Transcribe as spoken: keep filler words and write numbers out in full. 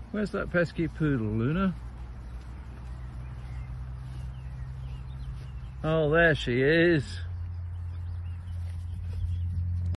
Where's that pesky poodle, Luna? Oh, there she is.